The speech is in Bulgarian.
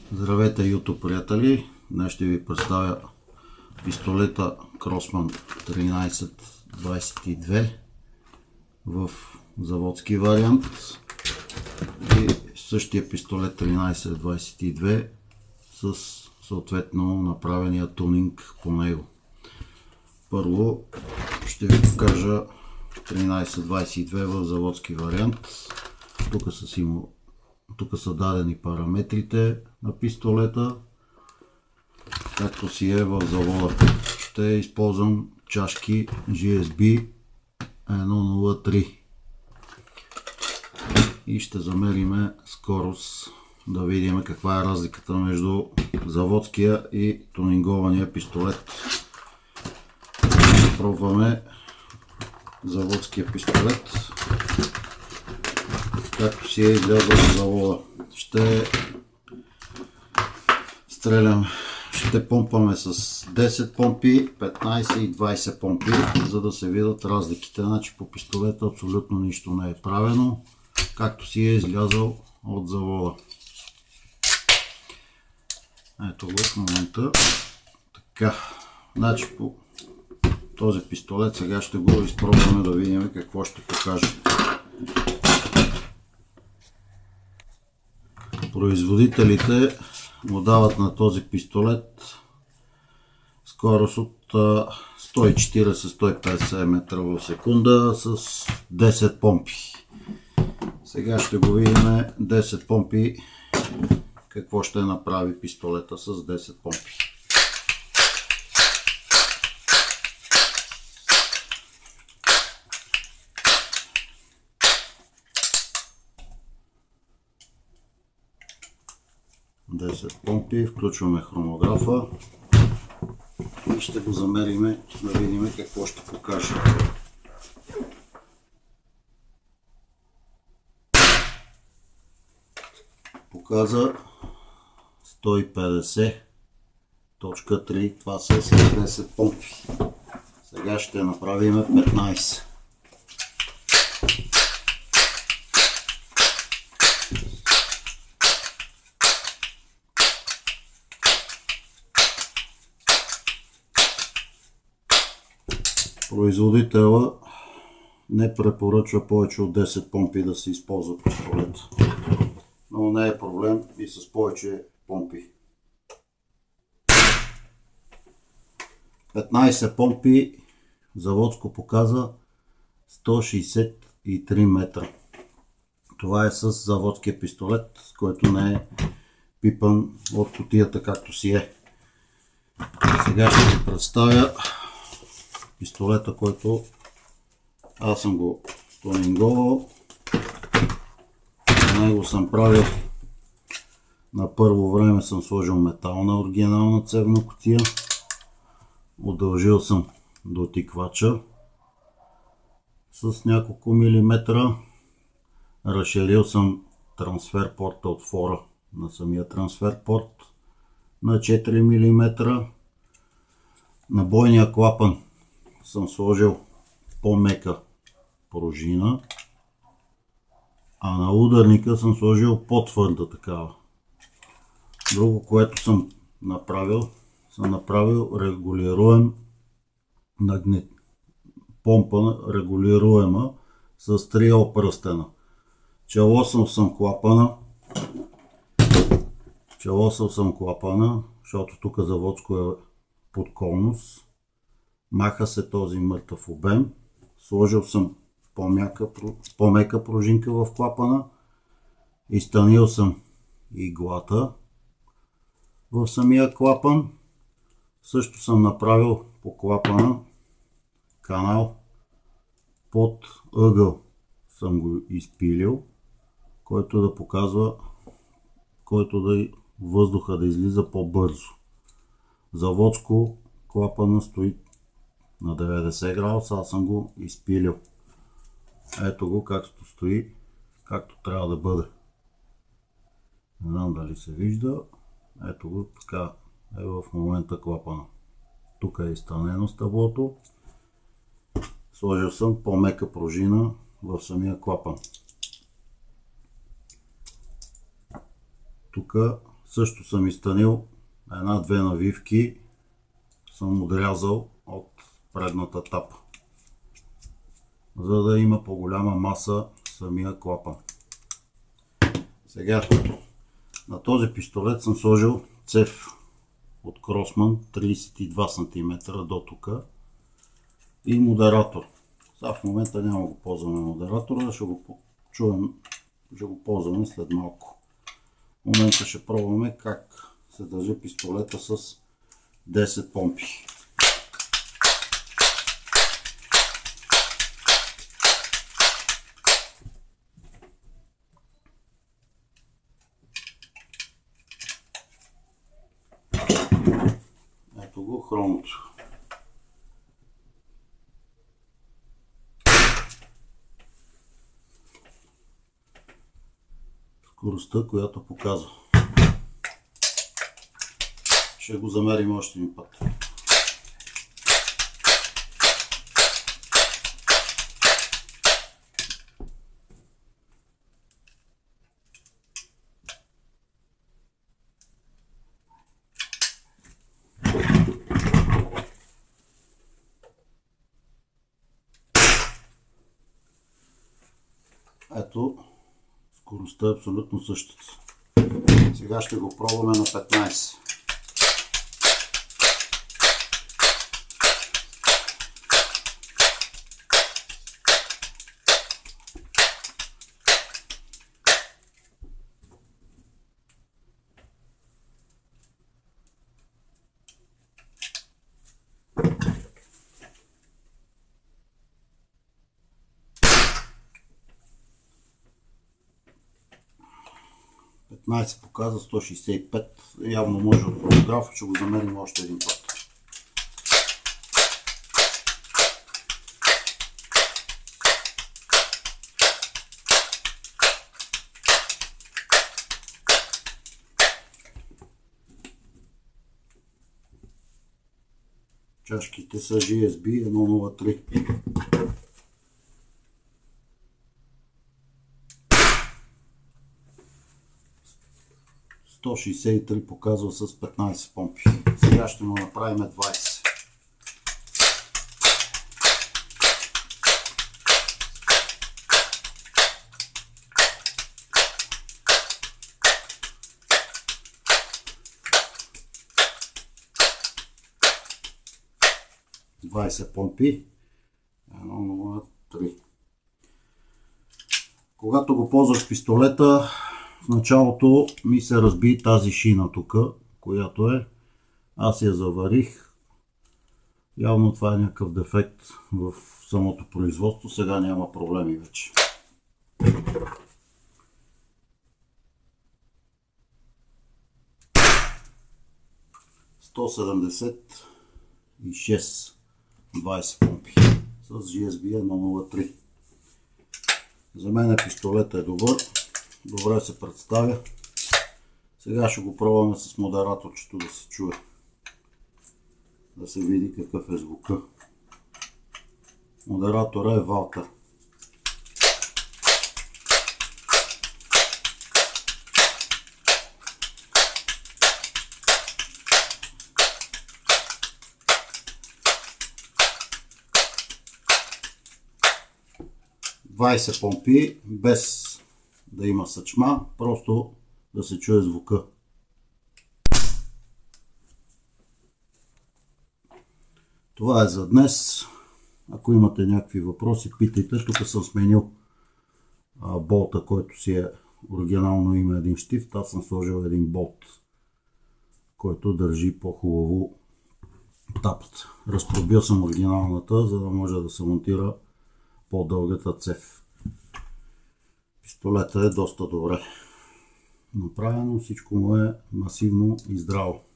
Здравейте, YouTube приятели! Днес ще ви представя пистолета Кросман 1322 в заводски вариант и същия пистолет 1322 с съответно направения тунинг по него. Първо ще ви покажа 1322 в заводски вариант. Тук са дадени параметрите на пистолета, както си е в завода. Ще използвам чашки GSB 103 и ще замерим скорост, да видим каква е разликата между заводския и тунингования пистолет. Пробваме заводския пистолет, както си е излязъл от завода. Ще стрелям, ще помпаме с 10 помпи, 15 и 20 помпи, за да се видят разликите. Значи по пистолета абсолютно нищо не е правено, както си е излязъл от завода. Ето го в момента. Така, значи по този пистолет сега ще го изпробваме да видим какво ще покаже. Производителите му дават на този пистолет скорост от 140-150 метра в секунда с 10 помпи. Сега ще го видим 10 помпи какво ще направи пистолета с 10 помпи. Помпи, включваме хронографа и ще го замерим да видим какво ще покаже. Показа 150.3, това са с 10 помпи. Сега ще направим 15. Производителя не препоръчва повече от 10 помпи да се използва пистолет, но не е проблем и с повече помпи. 15 помпи, заводско показа 163 метра. Това е с заводския пистолет, който не е пипан от кутията както си е. Сега ще ви представя пистолета, който аз съм го тунинговал. На него съм правил, на първо време съм сложил метална оригинална цевна кутия, удължил съм дотиквача с няколко милиметра, разширил съм трансфер порта от фора на самия трансфер порт на 4 мм. На бойния клапан съм сложил по-мека пружина, а на ударника съм сложил по-твърда такава. Друго, което съм направил регулируем помпа, регулируема с 3 пръстена. Челосал съм клапана, защото тук заводско е под конус. Маха се този мъртъв обем. Сложил съм по-мека пружинка в клапана. Изтънил съм иглата в самия клапан. Също съм направил по клапана канал под ъгъл. Съм го изпилил, който да показва, въздуха да излиза по-бързо. Заводско клапана стои на 90 градуса, аз съм го изпилил. Ето го както стои, както трябва да бъде. Не знам дали се вижда. Ето го, така е в момента клапана. Тук е изтънено стъблото. Сложил съм по-мека пружина в самия клапан. Тук Също съм изтънил една-две навивки, съм отрязал от предната тапа, за да има по-голяма маса самия клапан. Сега на този пистолет съм сложил цев от Кросман 32 см до тук и модератор. Сега в момента няма го ползваме модератора, ще го ползваме след малко. В момента ще пробваме как се държи пистолета с 10 помпи. Ето го хромото. Скоростта, която показва. Ще го замерим още един път. Ето, скоростта е абсолютно същата. Сега ще го пробваме на 15. Показва 165. Явно може от фотографа, ще го замерим още един път. Чашките са GSB 103. 163 показва с 15 помпи. Сега ще му направим 20. Помпи. 1,03. Когато го ползвах пистолета, в началото ми се разби тази шина тук, която е. Аз я заварих. Явно това е някакъв дефект в самото производство. Сега няма проблеми вече. ...176 20 помпи с GSB 103. За мен пистолет е добър. Добре се представя. Сега ще го пробваме с модераторчето да се чуе. Да се види какъв е звука. Модератора е Валтер. ...20 помпи, без да има съчма, просто да се чуе звука. Това е за днес. Ако имате някакви въпроси, питайте. Тук съм сменил болта, който си е оригинално има един щифт. Аз съм сложил един болт, който държи по-хубаво тапата. Разпробил съм оригиналната, за да може да се монтира по-дългата цев. Пистолета е доста добре направено, всичко му е масивно и здраво.